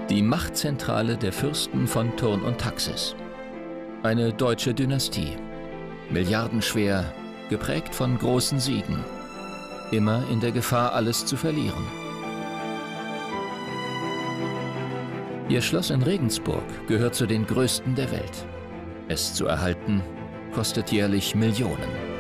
Die Machtzentrale der Fürsten von Thurn und Taxis. Eine deutsche Dynastie. Milliardenschwer, geprägt von großen Siegen. Immer in der Gefahr, alles zu verlieren. Ihr Schloss in Regensburg gehört zu den größten der Welt. Es zu erhalten, kostet jährlich Millionen.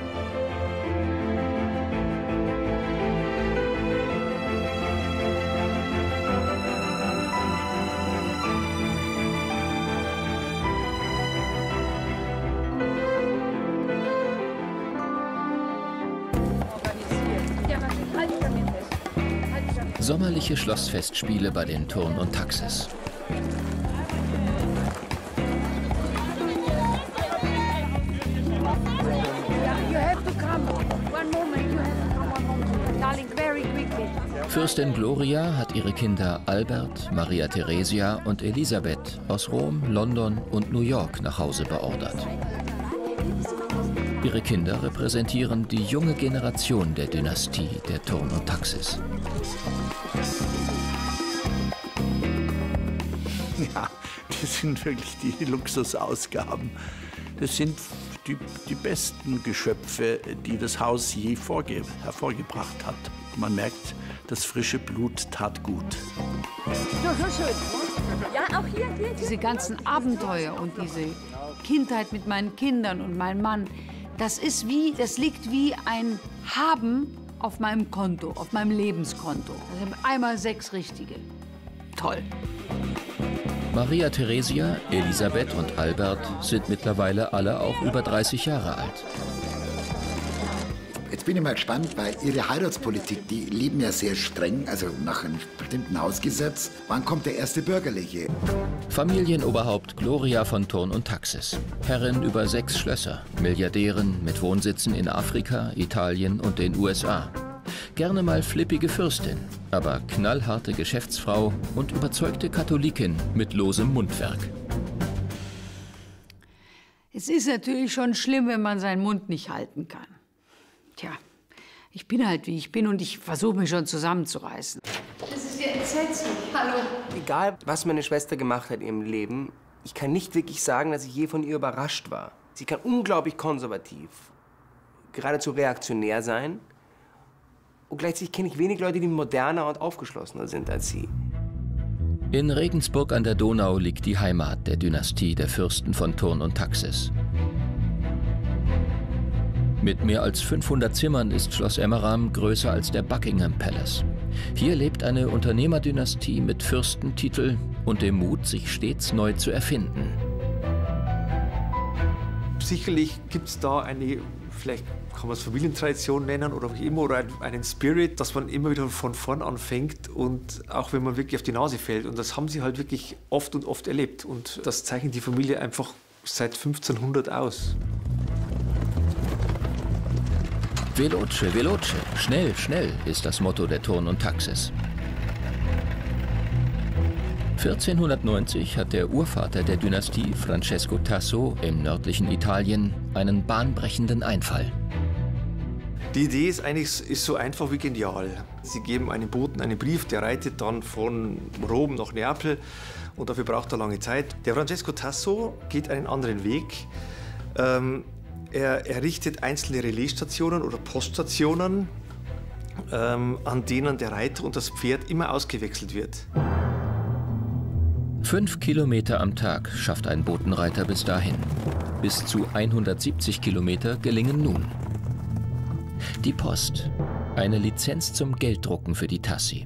Sommerliche Schlossfestspiele bei den Thurn und Taxis. Fürstin Gloria hat ihre Kinder Albert, Maria Theresia und Elisabeth aus Rom, London und New York nach Hause beordert. Ihre Kinder repräsentieren die junge Generation der Dynastie der Thurn und Taxis. Ja, das sind wirklich die Luxusausgaben. Das sind die besten Geschöpfe, die das Haus je hervorgebracht hat. Man merkt, das frische Blut tat gut. So schön. Ja, auch hier. Diese ganzen Abenteuer und diese Kindheit mit meinen Kindern und meinem Mann, das liegt wie ein Haben auf meinem Konto, auf meinem Lebenskonto. Also einmal 6 richtige. Toll. Maria Theresia, Elisabeth und Albert sind mittlerweile alle auch über 30 Jahre alt. Jetzt bin ich mal gespannt, weil Ihre Heiratspolitik, die leben ja sehr streng, also nach einem bestimmten Hausgesetz. Wann kommt der erste Bürgerliche? Familienoberhaupt Gloria von Thurn und Taxis. Herrin über 6 Schlösser, Milliardärin mit Wohnsitzen in Afrika, Italien und den USA. Gerne mal flippige Fürstin, aber knallharte Geschäftsfrau und überzeugte Katholikin mit losem Mundwerk. Es ist natürlich schon schlimm, wenn man seinen Mund nicht halten kann. Tja, ich bin halt, wie ich bin und ich versuche mich schon zusammenzureißen. Das ist ja entsetzlich. Hallo. Egal, was meine Schwester gemacht hat in ihrem Leben, ich kann nicht wirklich sagen, dass ich je von ihr überrascht war. Sie kann unglaublich konservativ, geradezu reaktionär sein. Und gleichzeitig kenne ich wenig Leute, die moderner und aufgeschlossener sind als sie. In Regensburg an der Donau liegt die Heimat der Dynastie der Fürsten von Thurn und Taxis. Mit mehr als 500 Zimmern ist Schloss Emmeram größer als der Buckingham Palace. Hier lebt eine Unternehmerdynastie mit Fürstentitel und dem Mut, sich stets neu zu erfinden. Sicherlich gibt es da eine, vielleicht kann man es Familientradition nennen oder wie immer, oder einen Spirit, dass man immer wieder von vorn anfängt und auch wenn man wirklich auf die Nase fällt. Und das haben sie halt wirklich oft und oft erlebt. Und das zeichnet die Familie einfach seit 1500 aus. Veloce, veloce, schnell, schnell ist das Motto der Thurn und Taxis. 1490 hat der Urvater der Dynastie, Francesco Tasso, im nördlichen Italien einen bahnbrechenden Einfall. Die Idee ist so einfach wie genial. Sie geben einem Boten einen Brief, der reitet dann von Rom nach Neapel und dafür braucht er lange Zeit. Der Francesco Tasso geht einen anderen Weg. Er errichtet einzelne Relaisstationen oder Poststationen, an denen der Reiter und das Pferd immer ausgewechselt wird. 5 Kilometer am Tag schafft ein Botenreiter bis dahin. Bis zu 170 Kilometer gelingen nun. Die Post. Eine Lizenz zum Gelddrucken für die Tassi.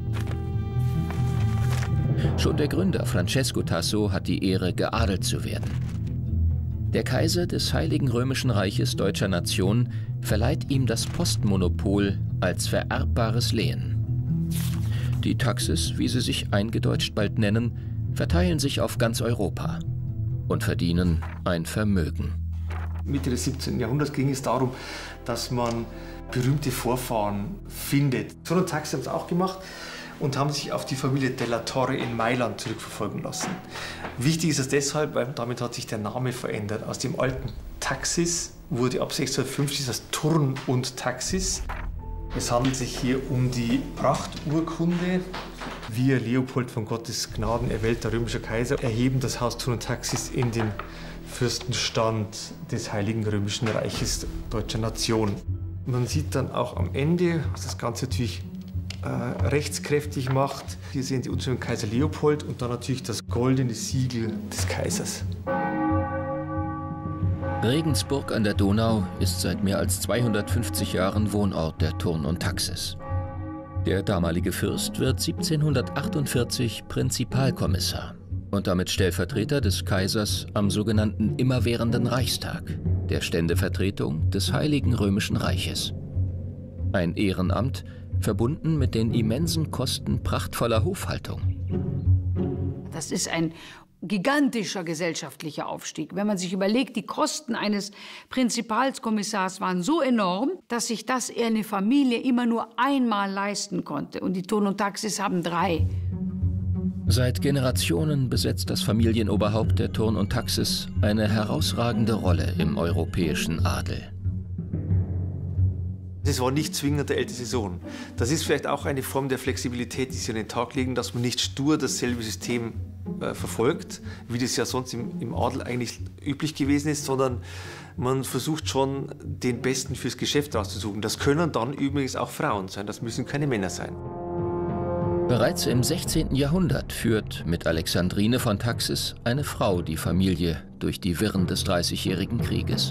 Schon der Gründer Francesco Tasso hat die Ehre, geadelt zu werden. Der Kaiser des Heiligen Römischen Reiches deutscher Nation verleiht ihm das Postmonopol als vererbbares Lehen. Die Taxis, wie sie sich eingedeutscht bald nennen, verteilen sich auf ganz Europa und verdienen ein Vermögen. Mitte des 17. Jahrhunderts ging es darum, dass man berühmte Vorfahren findet. So ein Taxi haben es auch gemacht und haben sich auf die Familie della Torre in Mailand zurückverfolgen lassen. Wichtig ist es deshalb, weil damit hat sich der Name verändert. Aus dem alten Taxis wurde ab 1650 das Thurn und Taxis. Es handelt sich hier um die Prachturkunde Wir, Leopold von Gottes Gnaden, erwählter römischer Kaiser, erheben das Haus Thurn und Taxis in den Fürstenstand des Heiligen Römischen Reiches deutscher Nation. Man sieht dann auch am Ende, was das Ganze natürlich rechtskräftig macht. Hier sehen Sie unseren Kaiser Leopold und dann natürlich das goldene Siegel des Kaisers. Regensburg an der Donau ist seit mehr als 250 Jahren Wohnort der Thurn und Taxis. Der damalige Fürst wird 1748 Prinzipalkommissar und damit Stellvertreter des Kaisers am sogenannten Immerwährenden Reichstag, der Ständevertretung des Heiligen Römischen Reiches. Ein Ehrenamt, verbunden mit den immensen Kosten prachtvoller Hofhaltung. Das ist ein gigantischer gesellschaftlicher Aufstieg. Wenn man sich überlegt, die Kosten eines Prinzipalskommissars waren so enorm, dass sich das eine Familie immer nur einmal leisten konnte. Und die Thurn und Taxis haben 3. Seit Generationen besetzt das Familienoberhaupt der Thurn und Taxis eine herausragende Rolle im europäischen Adel. Das war nicht zwingend der älteste Sohn. Das ist vielleicht auch eine Form der Flexibilität, die Sie an den Tag legen, dass man nicht stur dasselbe System verfolgt, wie das ja sonst im Adel eigentlich üblich gewesen ist, sondern man versucht schon, den Besten fürs Geschäft rauszusuchen. Das können dann übrigens auch Frauen sein, das müssen keine Männer sein. Bereits im 16. Jahrhundert führt mit Alexandrine von Taxis eine Frau die Familie durch die Wirren des Dreißigjährigen Krieges.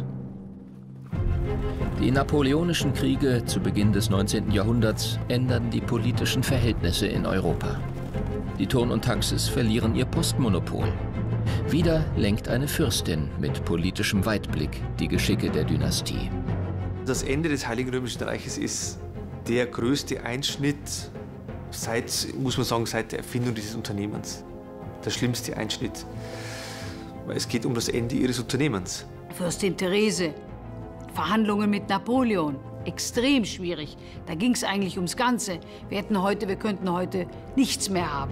Die napoleonischen Kriege zu Beginn des 19. Jahrhunderts ändern die politischen Verhältnisse in Europa. Die Thurn und Taxis verlieren ihr Postmonopol. Wieder lenkt eine Fürstin mit politischem Weitblick die Geschicke der Dynastie. Das Ende des Heiligen Römischen Reiches ist der größte Einschnitt muss man sagen, seit der Erfindung dieses Unternehmens. Der schlimmste Einschnitt. Weil es geht um das Ende ihres Unternehmens. Fürstin Therese, Verhandlungen mit Napoleon, extrem schwierig. Da ging es eigentlich ums Ganze. Wir könnten heute nichts mehr haben.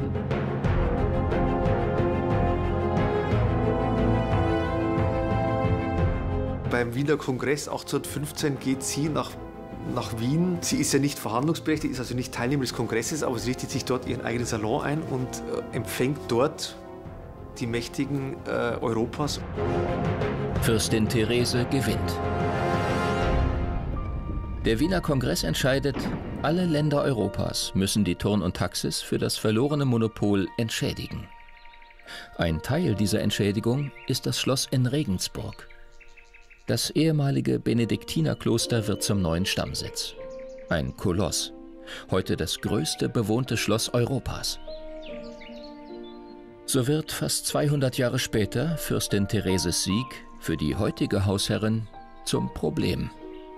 Beim Wiener Kongress 1815 geht sie nach Wien. Sie ist ja nicht verhandlungsberechtigt, ist also nicht Teilnehmer des Kongresses, aber sie richtet sich dort ihren eigenen Salon ein und empfängt dort die Mächtigen Europas. Fürstin Therese gewinnt. Der Wiener Kongress entscheidet, alle Länder Europas müssen die Thurn und Taxis für das verlorene Monopol entschädigen. Ein Teil dieser Entschädigung ist das Schloss in Regensburg. Das ehemalige Benediktinerkloster wird zum neuen Stammsitz. Ein Koloss, heute das größte bewohnte Schloss Europas. So wird fast 200 Jahre später Fürstin Thereses Sieg für die heutige Hausherrin zum Problem.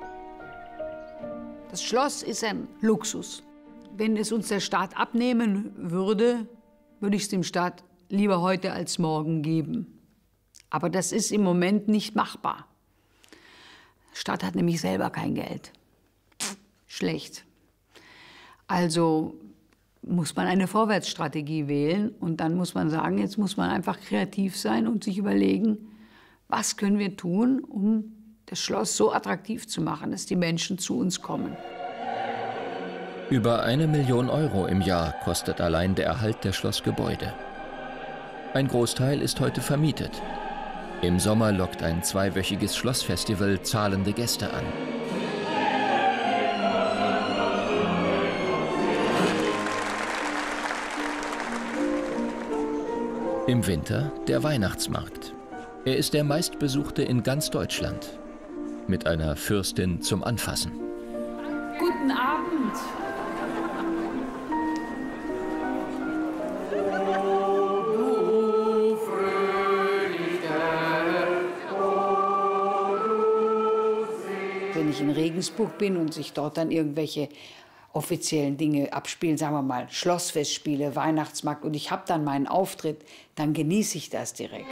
Das Schloss ist ein Luxus. Wenn es uns der Staat abnehmen würde, würde ich es dem Staat lieber heute als morgen geben. Aber das ist im Moment nicht machbar. Der Staat hat nämlich selber kein Geld. Schlecht. Also muss man eine Vorwärtsstrategie wählen und dann muss man sagen, jetzt muss man einfach kreativ sein und sich überlegen, was können wir tun, um das Schloss so attraktiv zu machen, dass die Menschen zu uns kommen. Über 1 Million Euro im Jahr kostet allein der Erhalt der Schlossgebäude. Ein Großteil ist heute vermietet. Im Sommer lockt ein 2-wöchiges Schlossfestival zahlende Gäste an. Im Winter der Weihnachtsmarkt. Er ist der meistbesuchte in ganz Deutschland. Mit einer Fürstin zum Anfassen. Guten Abend. Wenn ich in Regensburg bin und sich dort dann irgendwelche offiziellen Dinge abspielen, sagen wir mal Schlossfestspiele, Weihnachtsmarkt, und ich habe dann meinen Auftritt, dann genieße ich das direkt.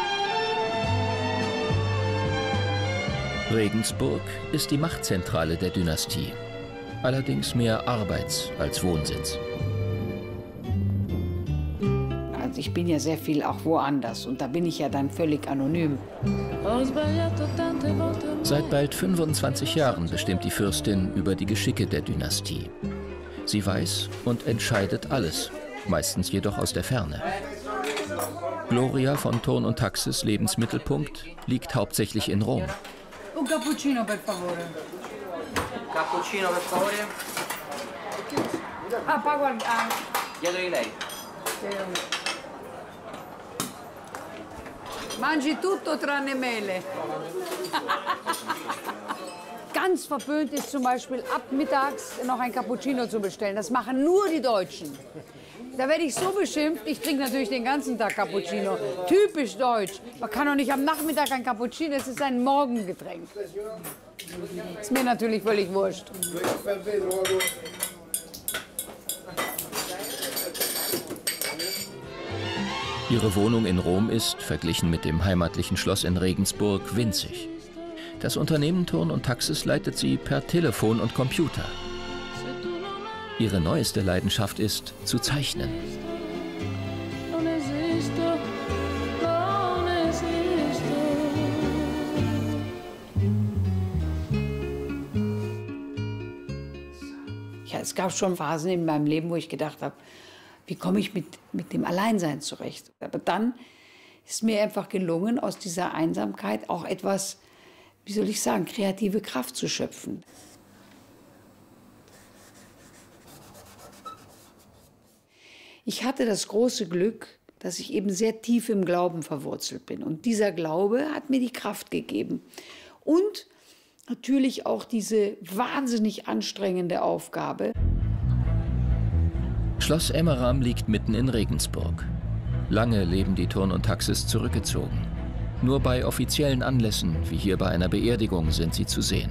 Regensburg ist die Machtzentrale der Dynastie, allerdings mehr Arbeits- als Wohnsitz. Also ich bin ja sehr viel auch woanders und da bin ich ja dann völlig anonym. Seit bald 25 Jahren bestimmt die Fürstin über die Geschicke der Dynastie. Sie weiß und entscheidet alles, meistens jedoch aus der Ferne. Gloria von Thurn und Taxis Lebensmittelpunkt liegt hauptsächlich in Rom. Un cappuccino, per favore. Cappuccino, per favore. Ah, pago al... Chiedo di lei. Mangi tutto tranne mele. Ganz verpönt ist zum Beispiel ab mittags noch ein Cappuccino zu bestellen. Das machen nur die Deutschen. Da werde ich so beschimpft, ich trinke natürlich den ganzen Tag Cappuccino. Typisch deutsch. Man kann doch nicht am Nachmittag ein Cappuccino, es ist ein Morgengetränk. Ist mir natürlich völlig wurscht. Ihre Wohnung in Rom ist, verglichen mit dem heimatlichen Schloss in Regensburg, winzig. Das Unternehmen Thurn und Taxis leitet sie per Telefon und Computer. Ihre neueste Leidenschaft ist, zu zeichnen. Ja, es gab schon Phasen in meinem Leben, wo ich gedacht habe, wie komme ich mit dem Alleinsein zurecht? Aber dann ist mir einfach gelungen, aus dieser Einsamkeit auch etwas, wie soll ich sagen, kreative Kraft zu schöpfen. Ich hatte das große Glück, dass ich eben sehr tief im Glauben verwurzelt bin. Und dieser Glaube hat mir die Kraft gegeben. Und natürlich auch diese wahnsinnig anstrengende Aufgabe. Schloss Emmeram liegt mitten in Regensburg. Lange leben die Thurn und Taxis zurückgezogen. Nur bei offiziellen Anlässen, wie hier bei einer Beerdigung, sind sie zu sehen.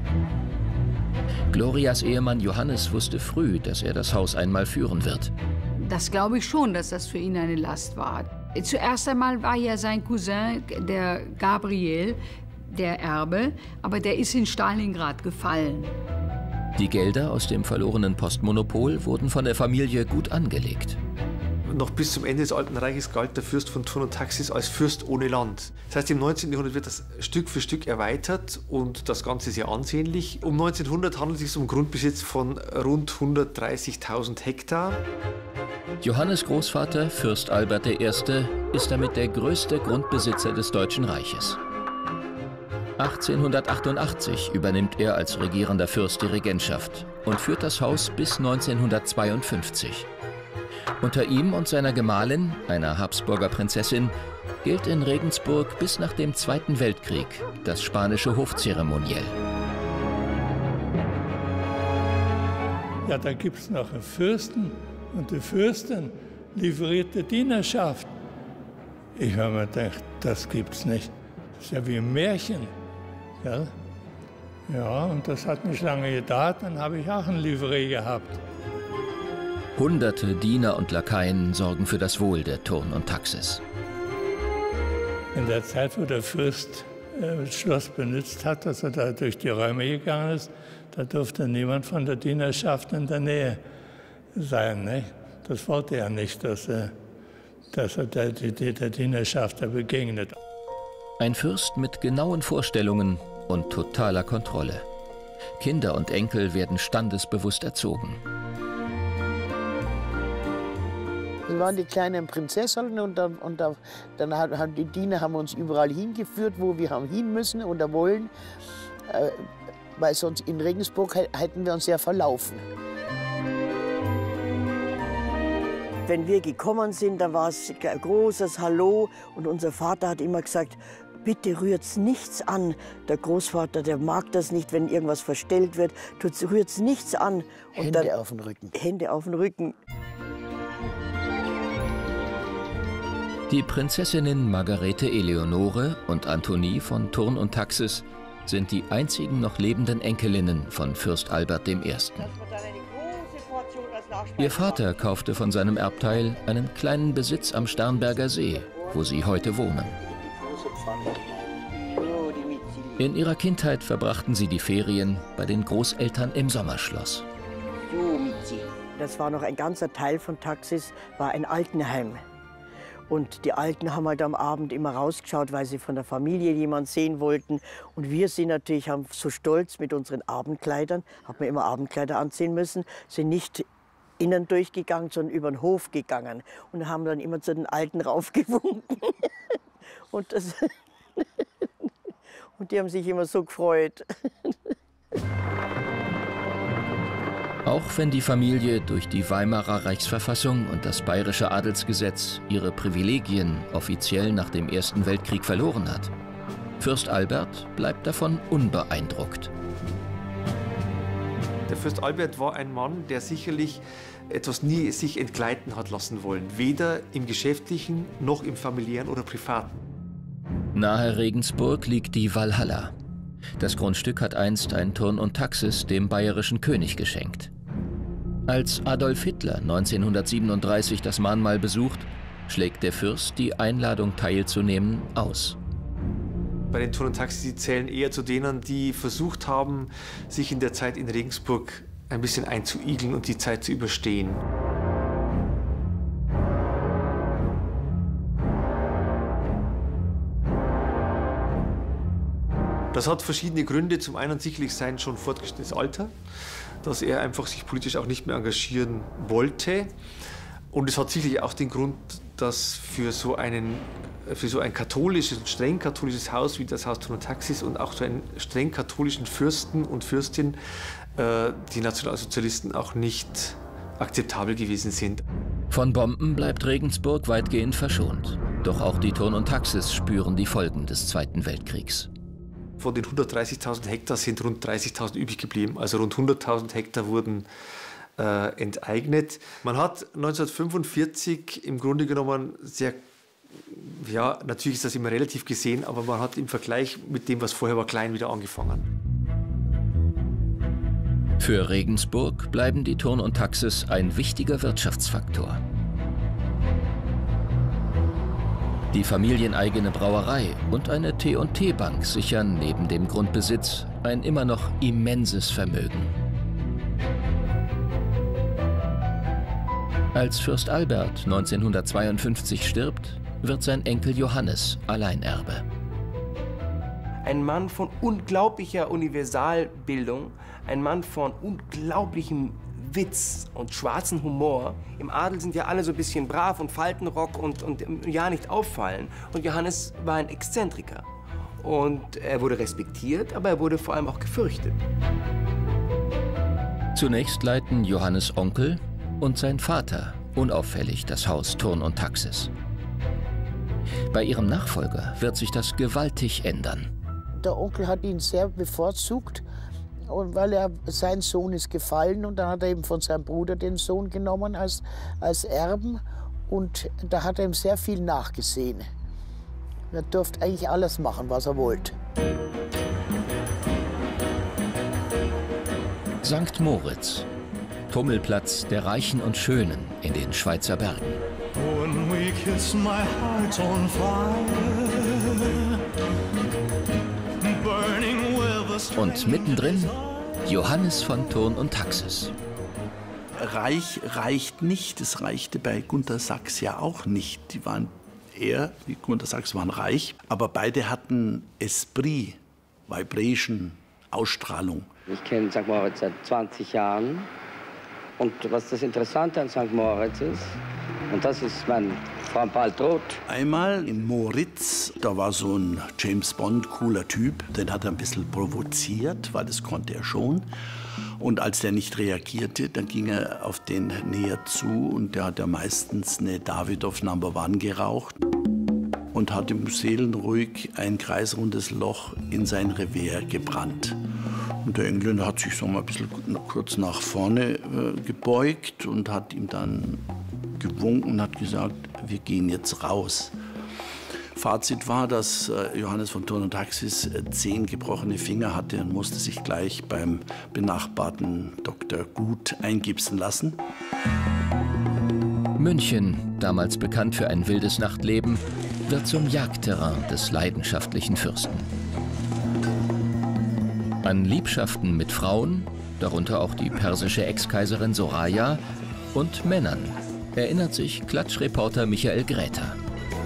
Glorias Ehemann Johannes wusste früh, dass er das Haus einmal führen wird. Das glaube ich schon, dass das für ihn eine Last war. Zuerst einmal war ja sein Cousin, der Gabriel, der Erbe, aber der ist in Stalingrad gefallen. Die Gelder aus dem verlorenen Postmonopol wurden von der Familie gut angelegt. Noch bis zum Ende des Alten Reiches galt der Fürst von Thurn und Taxis als Fürst ohne Land. Das heißt, im 19. Jahrhundert wird das Stück für Stück erweitert und das Ganze sehr ansehnlich. Um 1900 handelt es sich um Grundbesitz von rund 130.000 Hektar. Johannes Großvater, Fürst Albert I., ist damit der größte Grundbesitzer des Deutschen Reiches. 1888 übernimmt er als regierender Fürst die Regentschaft und führt das Haus bis 1952. Unter ihm und seiner Gemahlin, einer Habsburger Prinzessin, gilt in Regensburg bis nach dem Zweiten Weltkrieg das spanische Hofzeremoniell. Ja, da gibt es noch einen Fürsten und die Fürstin livrierte Dienerschaft. Ich habe mir gedacht, das gibt's nicht. Das ist ja wie ein Märchen. Gell? Ja, und das hat nicht lange gedauert, dann habe ich auch ein Livret gehabt. Hunderte Diener und Lakaien sorgen für das Wohl der Thurn und Taxis. In der Zeit, wo der Fürst das Schloss benutzt hat, dass er da durch die Räume gegangen ist, da durfte niemand von der Dienerschaft in der Nähe sein. Nicht? Das wollte er nicht, dass er der Dienerschaft begegnet. Ein Fürst mit genauen Vorstellungen und totaler Kontrolle. Kinder und Enkel werden standesbewusst erzogen. Wir waren die kleinen Prinzessinnen und dann haben die Diener uns überall hingeführt, wo wir haben hin müssen oder wollen, weil sonst in Regensburg hätten wir uns ja verlaufen. Wenn wir gekommen sind, da war es ein großes Hallo und unser Vater hat immer gesagt, bitte rührt's nichts an. Der Großvater, der mag das nicht, wenn irgendwas verstellt wird, rührt's nichts an. Und Hände dann, auf den Rücken. Hände auf den Rücken. Die Prinzessinnen Margarete Eleonore und Antonie von Thurn und Taxis sind die einzigen noch lebenden Enkelinnen von Fürst Albert I. Ihr Vater kaufte von seinem Erbteil einen kleinen Besitz am Starnberger See, wo sie heute wohnen. In ihrer Kindheit verbrachten sie die Ferien bei den Großeltern im Sommerschloss. Das war noch ein ganzer Teil von Taxis, war ein Altenheim. Und die Alten haben halt am Abend immer rausgeschaut, weil sie von der Familie jemanden sehen wollten. Und wir sind natürlich so stolz mit unseren Abendkleidern, haben wir immer Abendkleider anziehen müssen, sind nicht innen durchgegangen, sondern über den Hof gegangen und haben dann immer zu den Alten raufgewunken. Und, und die haben sich immer so gefreut. Auch wenn die Familie durch die Weimarer Reichsverfassung und das Bayerische Adelsgesetz ihre Privilegien offiziell nach dem Ersten Weltkrieg verloren hat, Fürst Albert bleibt davon unbeeindruckt. Der Fürst Albert war ein Mann, der sicherlich etwas nie sich entgleiten hat lassen wollen. Weder im Geschäftlichen, noch im familiären oder privaten. Nahe Regensburg liegt die Walhalla. Das Grundstück hat einst ein Turn und Taxis dem bayerischen König geschenkt. Als Adolf Hitler 1937 das Mahnmal besucht, schlägt der Fürst die Einladung teilzunehmen aus. Bei den Turn und Taxis, die zählen eher zu denen, die versucht haben, sich in der Zeit in Regensburg ein bisschen einzuigeln und die Zeit zu überstehen. Das hat verschiedene Gründe. Zum einen sicherlich sein schon fortgeschrittenes Alter, dass er einfach sich politisch auch nicht mehr engagieren wollte. Und es hat sicherlich auch den Grund, dass für so ein katholisches, streng katholisches Haus wie das Haus Turn und Taxis und auch so einen streng katholischen Fürsten und Fürstin die Nationalsozialisten auch nicht akzeptabel gewesen sind. Von Bomben bleibt Regensburg weitgehend verschont. Doch auch die Turn und Taxis spüren die Folgen des Zweiten Weltkriegs. Von den 130.000 Hektar sind rund 30.000 übrig geblieben. Also rund 100.000 Hektar wurden enteignet. Man hat 1945 im Grunde genommen sehr, ja, natürlich ist das immer relativ gesehen, aber man hat im Vergleich mit dem, was vorher war, klein wieder angefangen. Für Regensburg bleiben die Turn und Taxis ein wichtiger Wirtschaftsfaktor. Die familieneigene Brauerei und eine T&T-Bank sichern neben dem Grundbesitz ein immer noch immenses Vermögen. Als Fürst Albert 1952 stirbt, wird sein Enkel Johannes Alleinerbe. Ein Mann von unglaublicher Universalbildung, ein Mann von unglaublichem Witz und schwarzen Humor. Im Adel sind ja alle so ein bisschen brav und Faltenrock und ja nicht auffallen. Und Johannes war ein Exzentriker. Und er wurde respektiert, aber er wurde vor allem auch gefürchtet. Zunächst leiten Johannes' Onkel und sein Vater unauffällig das Haus Turn und Taxis. Bei ihrem Nachfolger wird sich das gewaltig ändern. Der Onkel hat ihn sehr bevorzugt, weil sein Sohn ist gefallen. Und dann hat er eben von seinem Bruder den Sohn genommen als Erben. Und da hat er ihm sehr viel nachgesehen. Er durfte eigentlich alles machen, was er wollte. St. Moritz, Tummelplatz der Reichen und Schönen in den Schweizer Bergen. When we kiss, my heart's on fire. Burning with a Und mittendrin Johannes von Turn und Taxis. Reich reicht nicht. Es reichte bei Gunter Sachs ja auch nicht. Die waren wie Gunter Sachs waren reich, aber beide hatten Esprit, Vibration, Ausstrahlung. Ich kenne St. Moritz seit 20 Jahren. Und was das Interessante an St. Moritz ist, und das ist mein Freund Paltrot. Einmal in Moritz, da war so ein James Bond, cooler Typ. Den hat er ein bisschen provoziert, weil das konnte er schon. Und als der nicht reagierte, dann ging er auf den näher zu. Und der hat ja meistens eine Davidoff No. 1 geraucht. Und hat ihm seelenruhig ein kreisrundes Loch in sein Revier gebrannt. Und der Engländer hat sich so mal ein bisschen kurz nach vorne gebeugt und hat ihm dann gewunken und hat gesagt, wir gehen jetzt raus. Fazit war, dass Johannes von Turn und Taxis 10 gebrochene Finger hatte und musste sich gleich beim benachbarten Dr. Gut eingipsen lassen. München, damals bekannt für ein wildes Nachtleben, wird zum Jagdterrain des leidenschaftlichen Fürsten. An Liebschaften mit Frauen, darunter auch die persische Ex-Kaiserin Soraya, und Männern erinnert sich Klatschreporter Michael Gräter.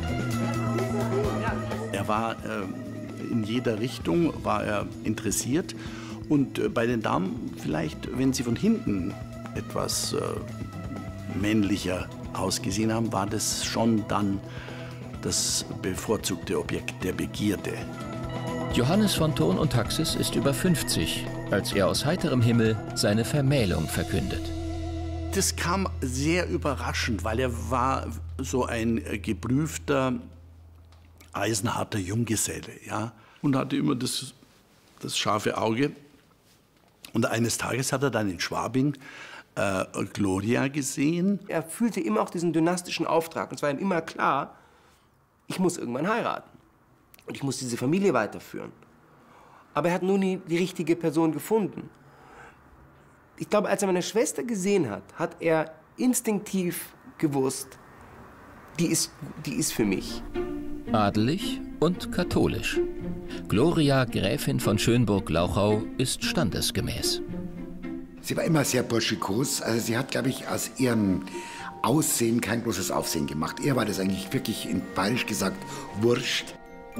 Er war in jeder Richtung war er interessiert. Und bei den Damen vielleicht, wenn sie von hinten etwas männlicher ausgesehen haben, war das schon dann das bevorzugte Objekt der Begierde. Johannes von Thurn und Taxis ist über 50, als er aus heiterem Himmel seine Vermählung verkündet. Das kam sehr überraschend, weil er war so ein geprüfter, eisenharter Junggeselle, ja, und hatte immer das scharfe Auge. Und eines Tages hat er dann in Schwabing Gloria gesehen. Er fühlte immer auch diesen dynastischen Auftrag. Und es war ihm immer klar, ich muss irgendwann heiraten. Und ich muss diese Familie weiterführen. Aber er hat nur nie die richtige Person gefunden. Ich glaube, als er meine Schwester gesehen hat, hat er instinktiv gewusst, die ist für mich. Adelig und katholisch. Gloria, Gräfin von Schönburg-Lauchau, ist standesgemäß. Sie war immer sehr burschikos. Also sie hat, glaube ich, aus ihrem Aussehen kein großes Aufsehen gemacht. Ihr war das eigentlich wirklich, in bayerisch gesagt, wurscht.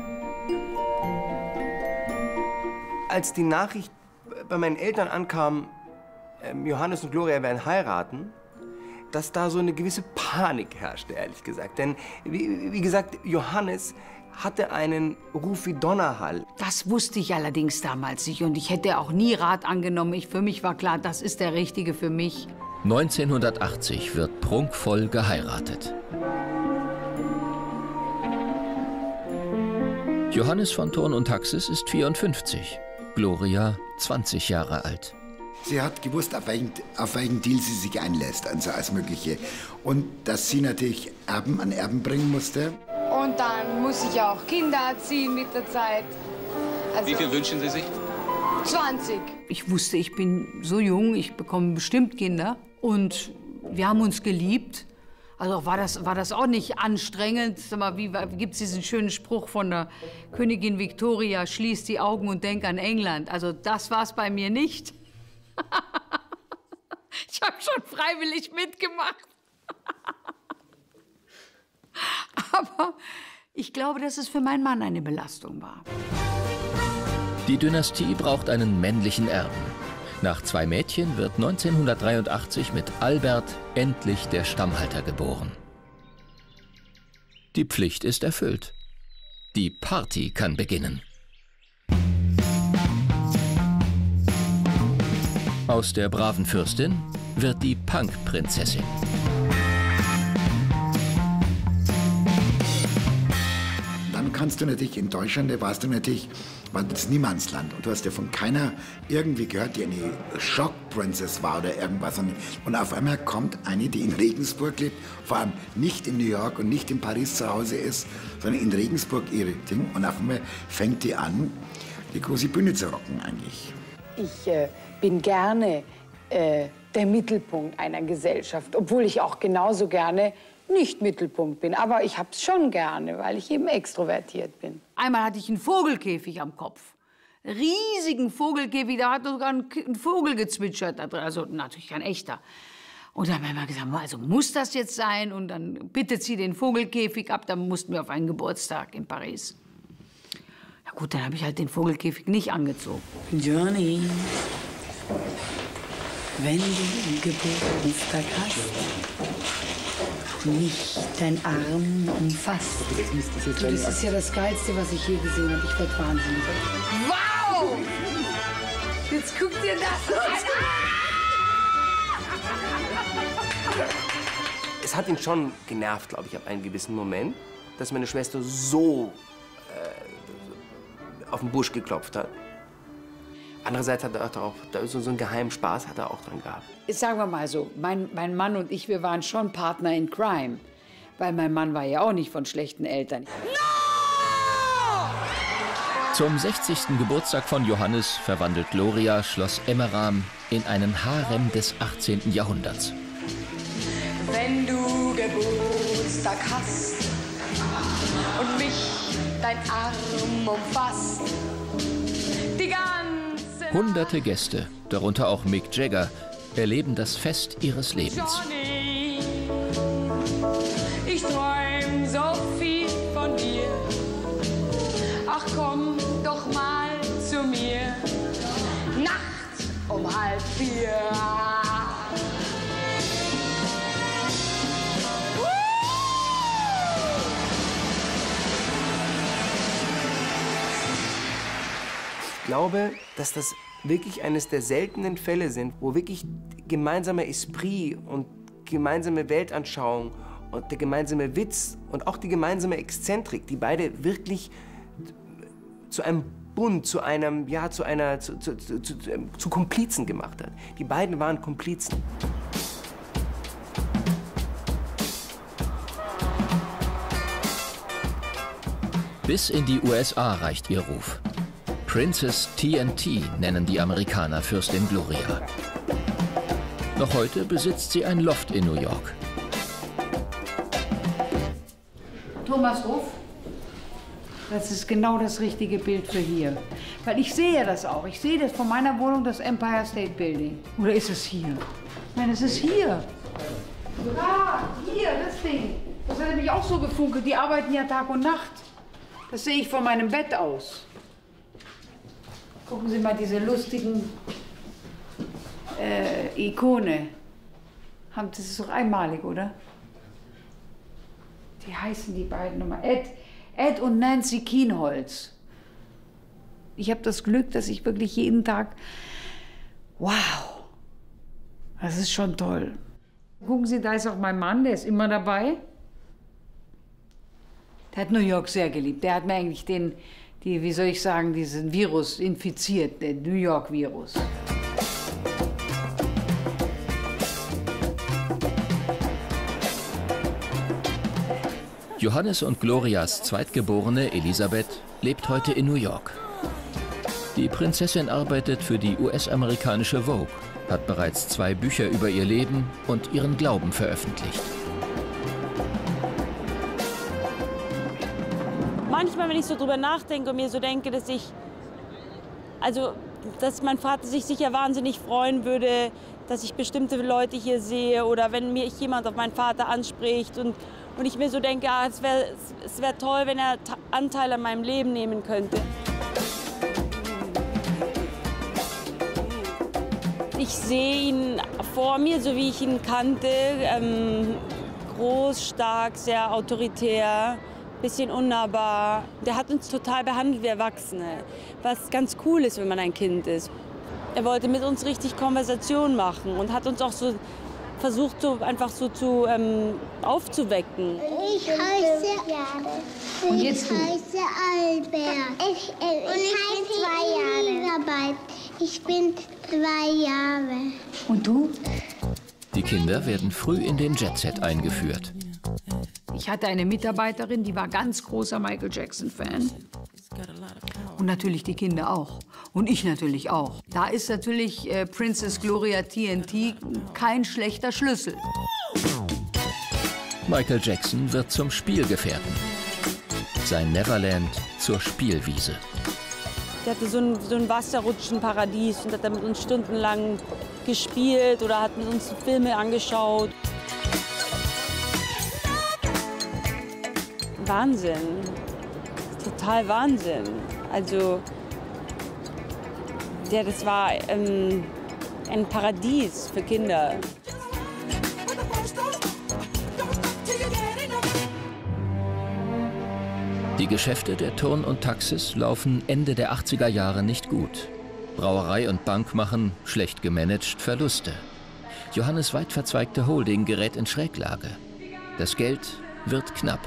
Als die Nachricht bei meinen Eltern ankam, Johannes und Gloria werden heiraten, dass da so eine gewisse Panik herrschte, ehrlich gesagt. Denn, wie gesagt, Johannes hatte einen Ruf wie Donnerhall. Das wusste ich allerdings damals nicht und ich hätte auch nie Rat angenommen. Für mich war klar, das ist der Richtige für mich. 1980 wird prunkvoll geheiratet. Johannes von Thurn und Taxis ist 54, Gloria 20 Jahre alt. Sie hat gewusst, auf welchen Deal sie sich einlässt, also als mögliche. Und dass sie natürlich an Erben bringen musste. Und dann muss ich auch Kinder erziehen mit der Zeit. Also wie viel wünschen Sie sich? 20. Ich wusste, ich bin so jung, ich bekomme bestimmt Kinder. Und wir haben uns geliebt. Also war das auch nicht anstrengend. Sag mal, wie gibt es diesen schönen Spruch von der Königin Victoria, schließ die Augen und denk an England. Also das war es bei mir nicht. Ich habe schon freiwillig mitgemacht. Aber ich glaube, dass es für meinen Mann eine Belastung war. Die Dynastie braucht einen männlichen Erben. Nach 2 Mädchen wird 1983 mit Albert endlich der Stammhalter geboren. Die Pflicht ist erfüllt. Die Party kann beginnen. Aus der braven Fürstin wird die Punk-Prinzessin. Dann kannst du natürlich in Deutschland, da warst du natürlich, war das Niemandsland. Und du hast ja von keiner irgendwie gehört, die eine Shock-Princess war oder irgendwas. Und auf einmal kommt eine, die in Regensburg lebt, vor allem nicht in New York und nicht in Paris zu Hause ist, sondern in Regensburg ihre Ding. Und auf einmal fängt die an, die große Bühne zu rocken eigentlich. Ich bin gerne der Mittelpunkt einer Gesellschaft, obwohl ich auch genauso gerne nicht Mittelpunkt bin. Aber ich hab's schon gerne, weil ich eben extrovertiert bin. Einmal hatte ich einen Vogelkäfig am Kopf. Riesigen Vogelkäfig, da hat sogar ein Vogel gezwitschert. Also natürlich kein echter. Und dann haben wir gesagt, also muss das jetzt sein? Und dann bittet sie den Vogelkäfig ab. Dann mussten wir auf einen Geburtstag in Paris. Ja gut, dann habe ich halt den Vogelkäfig nicht angezogen. Johnny, wenn du einen Geburtstag hast, mich dein Arm umfasst. Das ist ja das Geilste, was ich je gesehen habe. Ich werde wahnsinnig. Wow! Jetzt guck dir das an! Es hat ihn schon genervt, glaube ich, ab einem gewissen Moment, dass meine Schwester so auf den Busch geklopft hat. Andererseits hat er auch so einen geheimen Spaß hat er auch dran gehabt. Sagen wir mal so, mein Mann und ich, wir waren schon Partner in Crime. Weil mein Mann war ja auch nicht von schlechten Eltern. Zum 60. Geburtstag von Johannes verwandelt Gloria Schloss Emmeram in einen Harem des 18. Jahrhunderts. Wenn du Geburtstag hast und mich dein Arm umfasst, die ganze Hunderte Gäste, darunter auch Mick Jagger, erleben das Fest ihres Lebens. Johnny, ich träum so viel von dir. Ach komm doch mal zu mir, Nacht um 3:30. glaube, dass das wirklich eines der seltenen Fälle sind, wo wirklich gemeinsamer Esprit und gemeinsame Weltanschauung und der gemeinsame Witz und auch die gemeinsame Exzentrik, die beide wirklich zu einem Bund, zu Komplizen gemacht hat. Die beiden waren Komplizen. Bis in die USA reicht ihr Ruf. Princess TNT nennen die Amerikaner Fürstin Gloria. Noch heute besitzt sie ein Loft in New York. Thomas Ruf, das ist genau das richtige Bild für hier. Weil ich sehe das auch. Ich sehe das von meiner Wohnung, das Empire State Building. Oder ist es hier? Nein, es ist hier. Ja, hier, das Ding. Das hat nämlich auch so gefunkelt. Die arbeiten ja Tag und Nacht. Das sehe ich von meinem Bett aus. Gucken Sie mal diese lustigen Ikone. Das ist doch einmalig, oder? Wie heißen die beiden nochmal? Ed und Nancy Kienholz. Ich habe das Glück, dass ich wirklich jeden Tag... Wow, das ist schon toll. Gucken Sie, da ist auch mein Mann, der ist immer dabei. Der hat New York sehr geliebt. Der hat mir eigentlich wie soll ich sagen, diesen Virus infiziert, den New York-Virus. Johannes und Glorias Zweitgeborene Elisabeth lebt heute in New York. Die Prinzessin arbeitet für die US-amerikanische Vogue, hat bereits 2 Bücher über ihr Leben und ihren Glauben veröffentlicht. Manchmal, wenn ich so drüber nachdenke und mir so denke, dass mein Vater sich sicher wahnsinnig freuen würde, dass ich bestimmte Leute hier sehe oder wenn mich jemand auf meinen Vater anspricht und ich mir so denke, es wär toll, wenn er Anteil an meinem Leben nehmen könnte. Ich sehe ihn vor mir, so wie ich ihn kannte, groß, stark, sehr autoritär, bisschen unnahbar. Der hat uns total behandelt wie Erwachsene, was ganz cool ist, wenn man ein Kind ist. Er wollte mit uns richtig Konversation machen und hat uns auch so versucht, aufzuwecken. Ich heiße Jahre. Und jetzt du? Ich heiße Albert. Ich heiße Elisabeth. Ich bin 2 Jahre. Und du? Die Kinder werden früh in den Jetset eingeführt. Ich hatte eine Mitarbeiterin, die war ganz großer Michael Jackson-Fan. Und natürlich die Kinder auch. Und ich natürlich auch. Da ist natürlich Princess Gloria TNT kein schlechter Schlüssel. Michael Jackson wird zum Spielgefährten. Sein Neverland zur Spielwiese. Der hatte so ein Wasserrutschenparadies und hat da mit uns stundenlang gespielt oder hat mit uns Filme angeschaut. Wahnsinn. Total Wahnsinn. Also, das war ein Paradies für Kinder. Die Geschäfte der Turn und Taxis laufen Ende der 80er Jahre nicht gut. Brauerei und Bank machen, schlecht gemanagt, Verluste. Johannes' weit verzweigte Holding gerät in Schräglage. Das Geld wird knapp.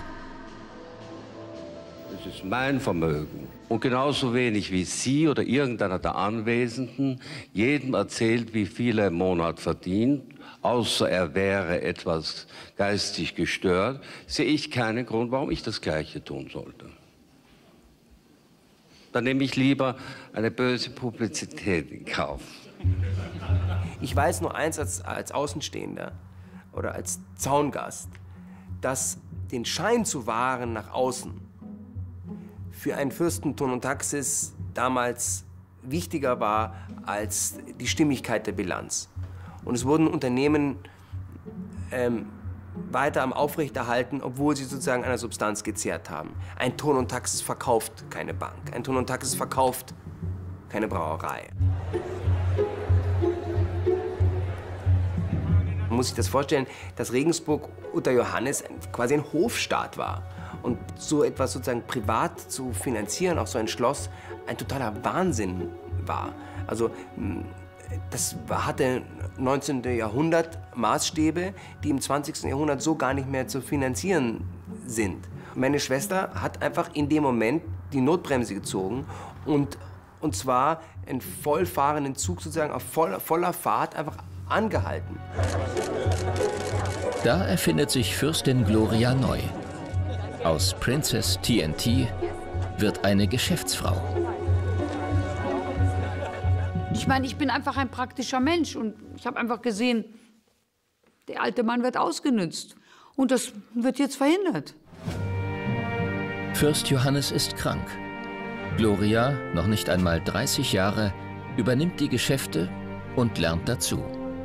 Das ist mein Vermögen. Und genauso wenig wie Sie oder irgendeiner der Anwesenden jedem erzählt, wie viel er im Monat verdient, außer er wäre etwas geistig gestört, sehe ich keinen Grund, warum ich das Gleiche tun sollte. Dann nehme ich lieber eine böse Publizität in Kauf. Ich weiß nur eins als Außenstehender oder als Zaungast, dass den Schein zu wahren nach außen für einen Fürsten Turn und Taxis damals wichtiger war als die Stimmigkeit der Bilanz. Und es wurden Unternehmen weiter am Aufrechterhalten, obwohl sie sozusagen einer Substanz gezehrt haben. Ein Turn und Taxis verkauft keine Bank. Ein Turn und Taxis verkauft keine Brauerei. Man muss sich das vorstellen, dass Regensburg unter Johannes quasi ein Hofstaat war. Und so etwas sozusagen privat zu finanzieren, auch so ein Schloss, ein totaler Wahnsinn war. Also das hatte 19. Jahrhundert Maßstäbe, die im 20. Jahrhundert so gar nicht mehr zu finanzieren sind. Meine Schwester hat einfach in dem Moment die Notbremse gezogen und zwar einen vollfahrenden Zug sozusagen auf voller Fahrt einfach angehalten. Da erfindet sich Fürstin Gloria neu. Aus Princess TNT wird eine Geschäftsfrau. Ich meine, ich bin einfach ein praktischer Mensch und ich habe einfach gesehen, der alte Mann wird ausgenutzt und das wird jetzt verhindert. Fürst Johannes ist krank. Gloria, noch nicht einmal 30 Jahre, übernimmt die Geschäfte und lernt dazu.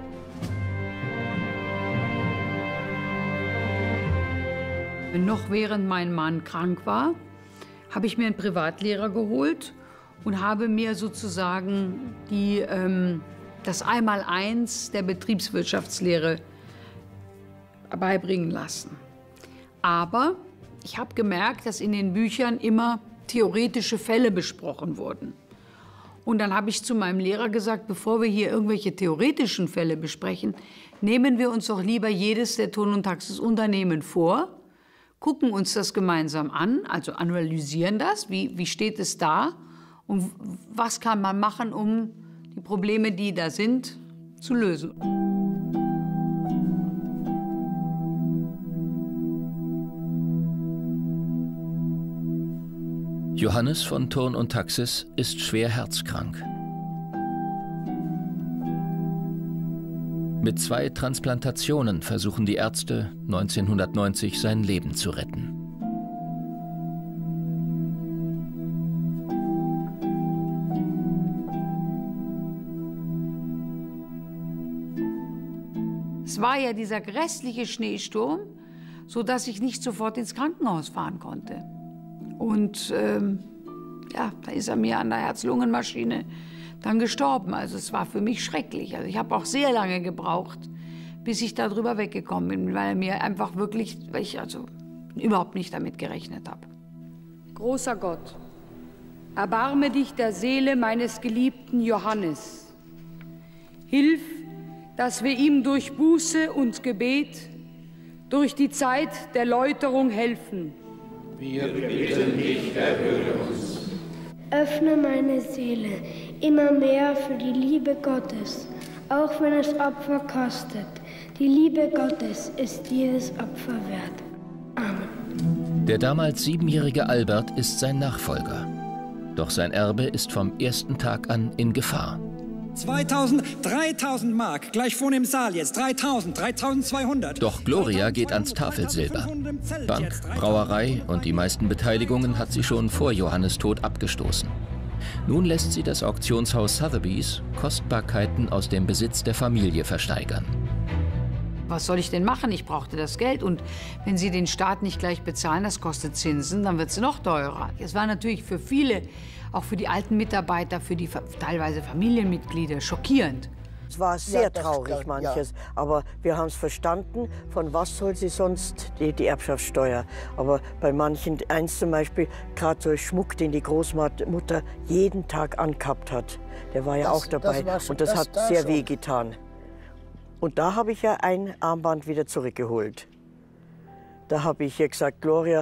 Noch während mein Mann krank war, habe ich mir einen Privatlehrer geholt und habe mir sozusagen das Einmaleins der Betriebswirtschaftslehre beibringen lassen. Aber ich habe gemerkt, dass in den Büchern immer theoretische Fälle besprochen wurden. Und dann habe ich zu meinem Lehrer gesagt, bevor wir hier irgendwelche theoretischen Fälle besprechen, nehmen wir uns doch lieber jedes der Thurn und Taxis Unternehmen vor, gucken uns das gemeinsam an, also analysieren das, wie steht es da und was kann man machen, um die Probleme, die da sind, zu lösen. Johannes von Thurn und Taxis ist schwer herzkrank. Mit 2 Transplantationen versuchen die Ärzte 1990 sein Leben zu retten. Es war ja dieser grässliche Schneesturm, sodass ich nicht sofort ins Krankenhaus fahren konnte. Und ja, da ist er mir an der Herz-Lungen-Maschine dann gestorben. Also es war für mich schrecklich. Also ich habe auch sehr lange gebraucht, bis ich darüber weggekommen bin, weil mir einfach wirklich, weil ich also überhaupt nicht damit gerechnet habe. Großer Gott, erbarme dich der Seele meines geliebten Johannes. Hilf, dass wir ihm durch Buße und Gebet, durch die Zeit der Läuterung helfen. Wir bitten dich, erhöre uns. Öffne meine Seele immer mehr für die Liebe Gottes, auch wenn es Opfer kostet. Die Liebe Gottes ist dieses Opfer wert. Amen. Der damals 7-jährige Albert ist sein Nachfolger. Doch sein Erbe ist vom ersten Tag an in Gefahr. 2000, 3000 Mark, gleich vorne im Saal jetzt, 3000, 3200. Doch Gloria geht ans Tafelsilber. Bank, Brauerei und die meisten Beteiligungen hat sie schon vor Johannes Tod abgestoßen. Nun lässt sie das Auktionshaus Sotheby's Kostbarkeiten aus dem Besitz der Familie versteigern. Was soll ich denn machen? Ich brauchte das Geld. Und wenn Sie den Staat nicht gleich bezahlen, das kostet Zinsen, dann wird es noch teurer. Es war natürlich für viele, auch für die alten Mitarbeiter, für die teilweise Familienmitglieder, schockierend. Es war sehr traurig, manches. Ja. Aber wir haben es verstanden, von was soll sie sonst die Erbschaftssteuer. Aber bei manchen, eins zum Beispiel, gerade so Schmuck, den die Großmutter jeden Tag angehabt hat. Der war ja auch dabei. Und das hat sehr wehgetan. Und da habe ich ja ein Armband wieder zurückgeholt. Da habe ich ihr gesagt, Gloria,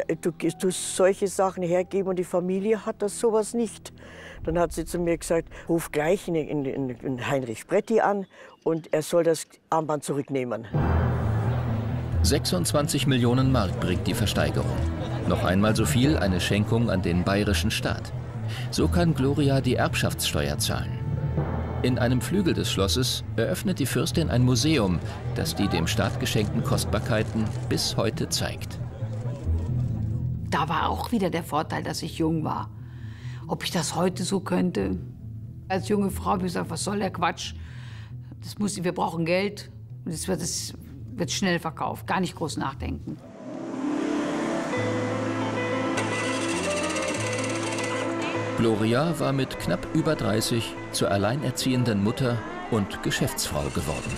du solche Sachen hergeben und die Familie hat das sowas nicht. Dann hat sie zu mir gesagt, ruf gleich in Heinrich Spretti an und er soll das Armband zurücknehmen. 26 Millionen Mark bringt die Versteigerung. Noch einmal so viel eine Schenkung an den bayerischen Staat. So kann Gloria die Erbschaftssteuer zahlen. In einem Flügel des Schlosses eröffnet die Fürstin ein Museum, das die dem Staat geschenkten Kostbarkeiten bis heute zeigt. Da war auch wieder der Vorteil, dass ich jung war. Ob ich das heute so könnte? Als junge Frau habe ich gesagt, was soll der Quatsch? Wir brauchen Geld und es wird schnell verkauft, gar nicht groß nachdenken. Gloria war mit knapp über 30 zur alleinerziehenden Mutter und Geschäftsfrau geworden.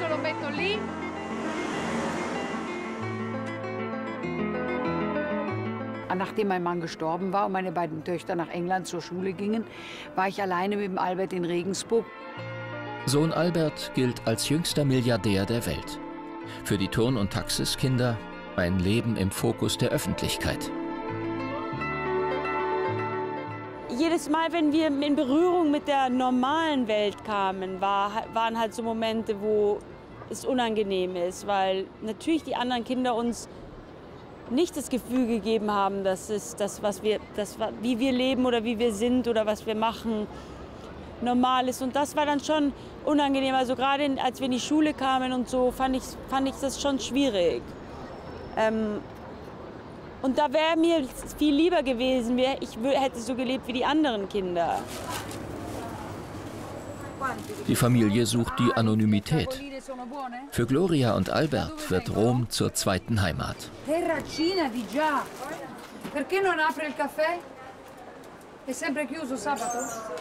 lo metto lì. Nachdem mein Mann gestorben war und meine beiden Töchter nach England zur Schule gingen, war ich alleine mit dem Albert in Regensburg. Sohn Albert gilt als jüngster Milliardär der Welt. Für die Turn- und Taxis-Kinder ein Leben im Fokus der Öffentlichkeit. Jedes Mal, wenn wir in Berührung mit der normalen Welt kamen, waren halt so Momente, wo es unangenehm ist, weil natürlich die anderen Kinder uns nicht das Gefühl gegeben haben, dass es das, wie wir leben oder wie wir sind oder was wir machen, normal ist. Und das war dann schon unangenehm. Also gerade als wir in die Schule kamen und so, fand ich das schon schwierig. Und da wäre mir viel lieber gewesen, ich hätte so gelebt wie die anderen Kinder. Die Familie sucht die Anonymität. Für Gloria und Albert wird Rom zur zweiten Heimat. Terracina di già. Perché non apre il caffè? È sempre chiuso sabato?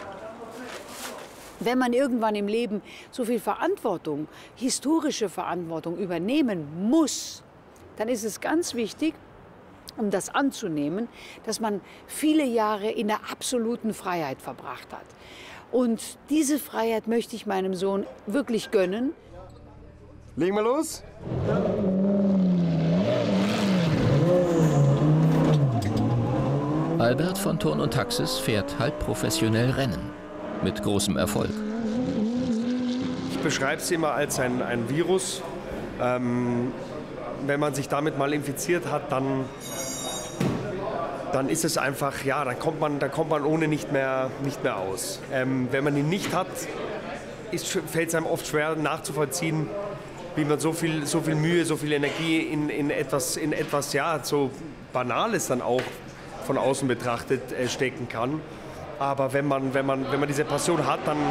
Wenn man irgendwann im Leben so viel Verantwortung, historische Verantwortung übernehmen muss, dann ist es ganz wichtig, um das anzunehmen, dass man viele Jahre in der absoluten Freiheit verbracht hat. Und diese Freiheit möchte ich meinem Sohn wirklich gönnen. Legen wir los? Albert von Turn und Taxis fährt halb professionell Rennen. Mit großem Erfolg. Ich beschreibe es immer als ein Virus. Wenn man sich damit mal infiziert hat, dann ist es einfach, ja, dann kommt man ohne nicht mehr aus. Wenn man ihn nicht hat, fällt es einem oft schwer nachzuvollziehen, wie man so viel Mühe, so viel Energie in etwas ja, so Banales dann auch von außen betrachtet stecken kann. Aber wenn man diese Passion hat, dann...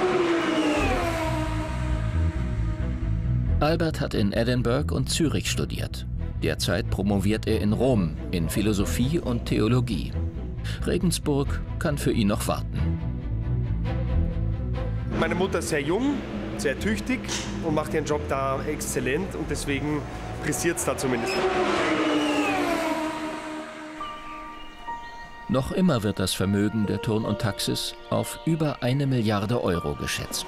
Albert hat in Edinburgh und Zürich studiert. Derzeit promoviert er in Rom in Philosophie und Theologie. Regensburg kann für ihn noch warten. Meine Mutter ist sehr jung, sehr tüchtig und macht ihren Job da exzellent und deswegen pressiert es da zumindest. Noch immer wird das Vermögen der Turn und Taxis auf über 1 Milliarde Euro geschätzt.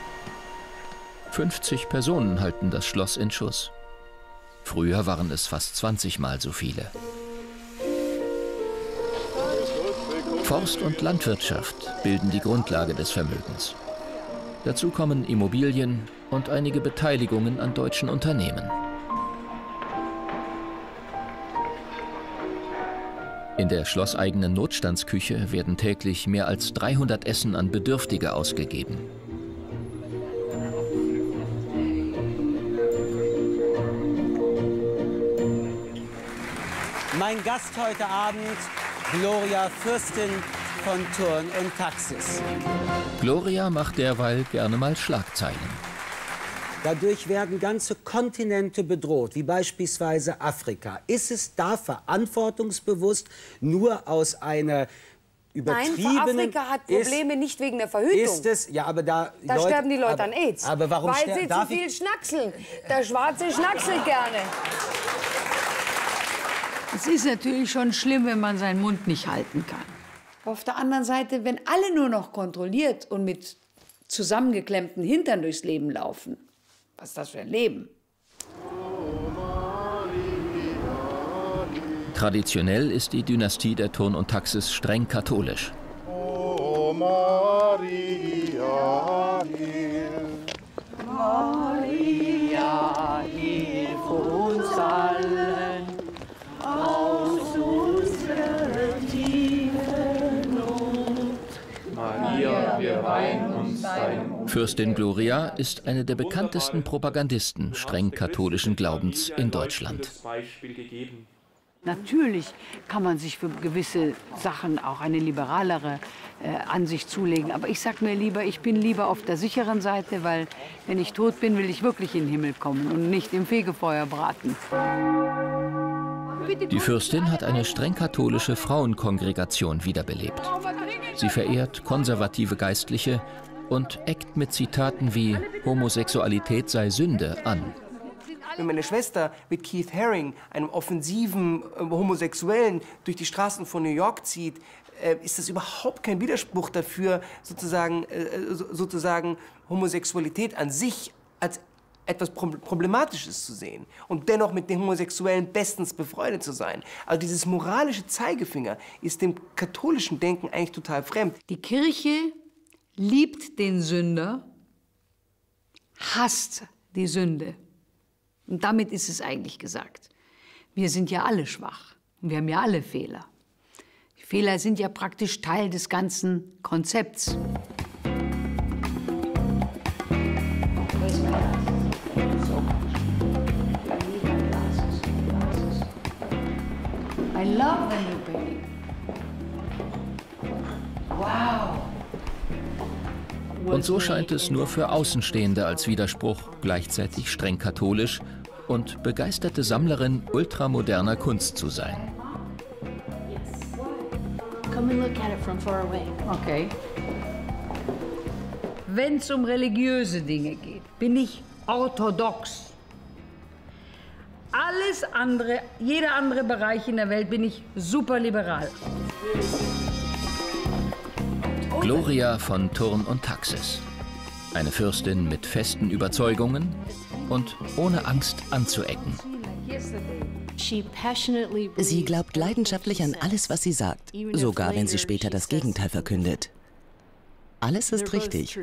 50 Personen halten das Schloss in Schuss. Früher waren es fast 20-mal so viele. Forst- und Landwirtschaft bilden die Grundlage des Vermögens. Dazu kommen Immobilien und einige Beteiligungen an deutschen Unternehmen. In der schlosseigenen Notstandsküche werden täglich mehr als 300 Essen an Bedürftige ausgegeben. Mein Gast heute Abend, Gloria Fürstin von Turn und Taxis. Gloria macht derweil gerne mal Schlagzeilen. Dadurch werden ganze Kontinente bedroht, wie beispielsweise Afrika. Ist es da verantwortungsbewusst, nur aus einer übertriebenen... Nein, Afrika hat Probleme nicht wegen der Verhütung. Ist es, ja, aber da sterben die Leute an AIDS. Aber warum weil sie zu viel schnackseln. Der Schwarze schnackselt gerne. Es ist natürlich schon schlimm, wenn man seinen Mund nicht halten kann. Auf der anderen Seite, wenn alle nur noch kontrolliert und mit zusammengeklemmten Hintern durchs Leben laufen, was ist das für ein Leben? Traditionell ist die Dynastie der Turn und Taxis streng katholisch. O Maria, hilf. Maria, hilf uns allen aus unserer tiefen Not. Maria, wir weihen uns dein. Fürstin Gloria ist eine der bekanntesten Propagandisten streng katholischen Glaubens in Deutschland. Natürlich kann man sich für gewisse Sachen auch eine liberalere Ansicht zulegen. Aber ich sag mir lieber, ich bin lieber auf der sicheren Seite, weil wenn ich tot bin, will ich wirklich in den Himmel kommen und nicht im Fegefeuer braten. Die Fürstin hat eine streng katholische Frauenkongregation wiederbelebt. Sie verehrt konservative Geistliche und eckt mit Zitaten wie Homosexualität sei Sünde an. Wenn meine Schwester mit Keith Haring, einem offensiven Homosexuellen, durch die Straßen von New York zieht, ist das überhaupt kein Widerspruch dafür, sozusagen Homosexualität an sich als etwas Problematisches zu sehen und dennoch mit den Homosexuellen bestens befreundet zu sein. Also dieses moralische Zeigefinger ist dem katholischen Denken eigentlich total fremd. Die Kirche liebt den Sünder, hasst die Sünde. Und damit ist es eigentlich gesagt. Wir sind ja alle schwach und wir haben ja alle Fehler. Die Fehler sind ja praktisch Teil des ganzen Konzepts. I love the new baby. Wow. Und so scheint es nur für Außenstehende als Widerspruch, gleichzeitig streng katholisch und begeisterte Sammlerin ultramoderner Kunst zu sein. Come and look at it from far away. Okay. Wenn es um religiöse Dinge geht, bin ich orthodox. Alles andere, jeder andere Bereich in der Welt bin ich superliberal. Gloria von Thurn und Taxis. Eine Fürstin mit festen Überzeugungen und ohne Angst anzuecken. Sie glaubt leidenschaftlich an alles, was sie sagt, sogar wenn sie später das Gegenteil verkündet. Alles ist richtig.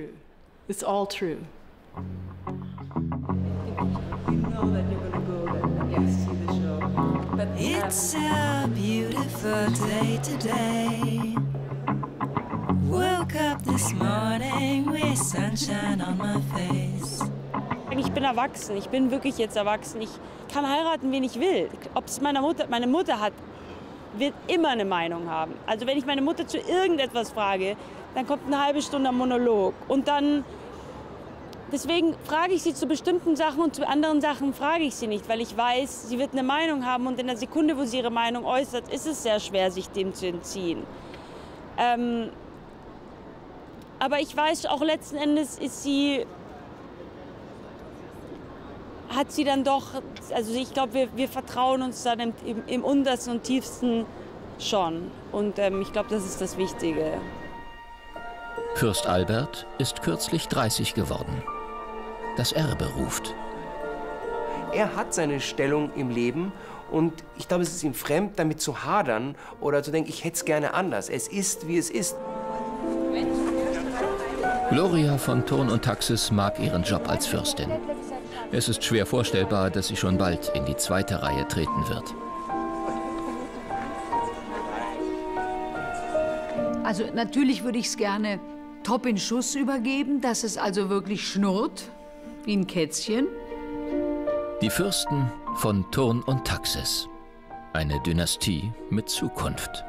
It's a beautiful day today. Woke up this morning with sunshine on my face. Ich bin erwachsen, ich bin wirklich jetzt erwachsen. Ich kann heiraten, wen ich will. Ob es meine Mutter hat, wird immer eine Meinung haben. Also wenn ich meine Mutter zu irgendetwas frage, dann kommt eine halbe Stunde ein Monolog. Und dann, deswegen frage ich sie zu bestimmten Sachen und zu anderen Sachen frage ich sie nicht, weil ich weiß, sie wird eine Meinung haben und in der Sekunde, wo sie ihre Meinung äußert, ist es sehr schwer, sich dem zu entziehen. Aber ich weiß auch, letzten Endes hat sie dann doch, also ich glaube, wir vertrauen uns dann im Untersten und Tiefsten schon. Und ich glaube, das ist das Wichtige. Fürst Albert ist kürzlich 30 geworden. Das Erbe ruft. Er hat seine Stellung im Leben und ich glaube, es ist ihm fremd, damit zu hadern oder zu denken, ich hätte es gerne anders. Es ist, wie es ist. Gloria von Thurn und Taxis mag ihren Job als Fürstin. Es ist schwer vorstellbar, dass sie schon bald in die zweite Reihe treten wird. Also natürlich würde ich es gerne top in Schuss übergeben, dass es also wirklich schnurrt, wie ein Kätzchen. Die Fürsten von Thurn und Taxis. Eine Dynastie mit Zukunft.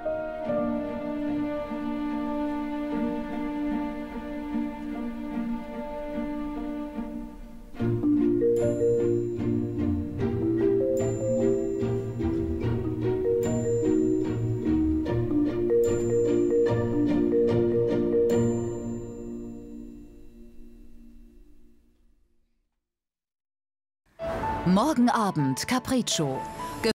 Morgen Abend Capriccio.